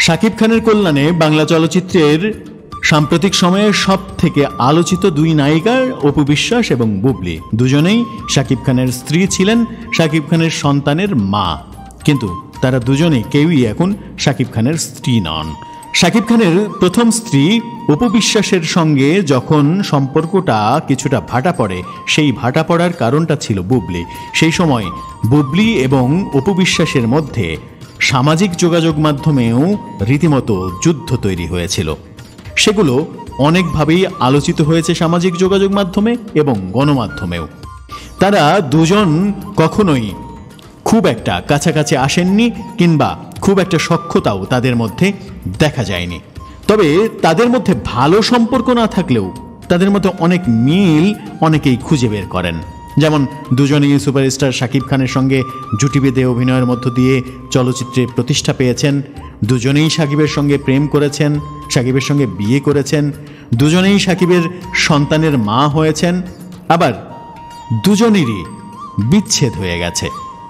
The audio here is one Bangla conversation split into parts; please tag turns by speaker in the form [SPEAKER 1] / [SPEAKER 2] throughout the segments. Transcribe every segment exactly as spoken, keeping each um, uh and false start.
[SPEAKER 1] শাকিব খানের কল্যাণে বাংলা চলচ্চিত্রের সাম্প্রতিক সময়ে সব থেকে আলোচিত দুই নায়িকা অপু বিশ্বাস এবং বুবলি দুজনেই শাকিব খানের স্ত্রী ছিলেন, শাকিব খানের সন্তানের মা, কিন্তু তারা দুজনেই কেউই এখন শাকিব খানের স্ত্রী নন। শাকিব খানের প্রথম স্ত্রী অপু বিশ্বাসের সঙ্গে যখন সম্পর্কটা কিছুটা ভাটা পড়ে, সেই ভাটা পড়ার কারণটা ছিল বুবলি। সেই সময় বুবলি এবং অপু বিশ্বাসের মধ্যে সামাজিক যোগাযোগ মাধ্যমেও রীতিমতো যুদ্ধ তৈরি হয়েছিল। সেগুলো অনেকভাবেই আলোচিত হয়েছে সামাজিক যোগাযোগ মাধ্যমে এবং গণমাধ্যমেও। তারা দুজন কখনোই খুব একটা কাছাকাছি আসেননি কিংবা খুব একটা সখ্যতাও তাদের মধ্যে দেখা যায়নি। তবে তাদের মধ্যে ভালো সম্পর্ক না থাকলেও তাদের মধ্যে অনেক মিল অনেকেই খুঁজে বের করেন। যেমন দুজনেই সুপারস্টার শাকিব খানের সঙ্গে জুটি বেঁধে অভিনয়ের মধ্য দিয়ে চলচ্চিত্রে প্রতিষ্ঠা পেয়েছেন, দুজনেই শাকিবের সঙ্গে প্রেম করেছেন, শাকিবের সঙ্গে বিয়ে করেছেন, দুজনেই শাকিবের সন্তানের মা হয়েছেন, আবার দুজনেরই বিচ্ছেদ হয়ে গেছে।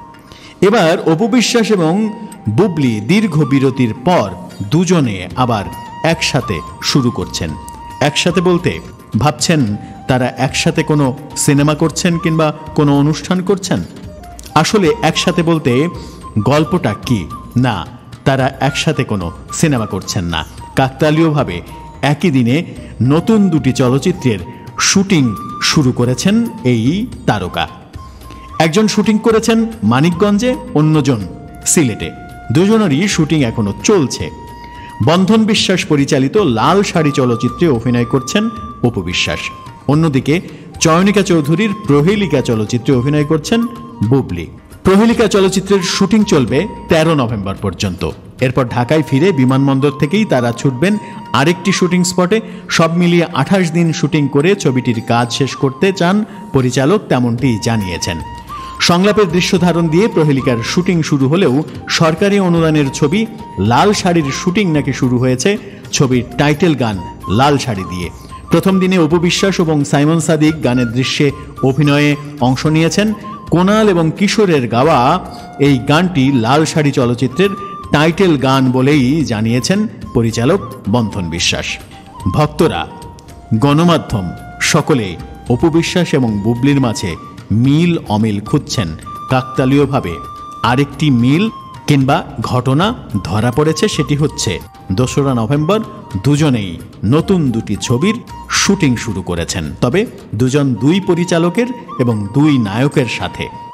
[SPEAKER 1] এবার অপু বিশ্বাস এবং বুবলি দীর্ঘ বিরতির পর দুজনে আবার একসাথে শুরু করছেন। একসাথে বলতে ভাবছেন তারা একসাথে কোনো সিনেমা করছেন কিংবা কোনো অনুষ্ঠান করছেন। আসলে একসাথে বলতে গল্পটা কি, না, তারা একসাথে কোনো সিনেমা করছেন না। কাকতালীয়ভাবে একই দিনে নতুন দুটি চলচ্চিত্রের শুটিং শুরু করেছেন এই তারকা। একজন শুটিং করেছেন মানিকগঞ্জে, অন্যজন সিলেটে। দুজনেরই শুটিং এখনো চলছে। বন্ধন বিশ্বাস পরিচালিত লাল শাড়ি চলচ্চিত্রে অভিনয় করছেন অপু বিশ্বাস, অন্যদিকে চয়নিকা চৌধুরীর প্রহেলিকা চলচ্চিত্রে অভিনয় করছেন বুবলি। প্রহেলিকা চলচ্চিত্রের শুটিং চলবে তেরো নভেম্বর পর্যন্ত। এরপর ঢাকায় ফিরে বিমানবন্দর থেকেই তারা ছুটবেন আরেকটি শুটিং স্পটে। সব মিলিয়ে আঠাশ দিন শুটিং করে ছবিটির কাজ শেষ করতে চান পরিচালক, তেমনটি জানিয়েছেন। সংলাপের দৃশ্য ধারণ দিয়ে প্রহেলিকার শুটিং শুরু হলেও সরকারি অনুদানের ছবি লাল শাড়ির শুটিং নাকি শুরু হয়েছে ছবির টাইটেল গান লাল শাড়ি দিয়ে। প্রথম দিনে অপু বিশ্বাস এবং সাইমন সাদিক গানের দৃশ্যে অভিনয়ে অংশ নিয়েছেন। কোনাল এবং কিশোরের গাওয়া এই গানটি লাল শাড়ি চলচ্চিত্রের টাইটেল গান বলেই জানিয়েছেন পরিচালক বন্ধন বিশ্বাস। ভক্তরা, গণমাধ্যম সকলে অপু বিশ্বাস এবং বুবলির মাঝে মিল অমিল খুঁজছেন। কাকতালীয়ভাবে আরেকটি মিল কিংবা ঘটনা ধরা পড়েছে, সেটি হচ্ছে দোসরা নভেম্বর দুজনেই নতুন দুটি ছবির শুটিং শুরু করেছেন, তবে দুজন দুই পরিচালকের এবং দুই নায়কের সাথে।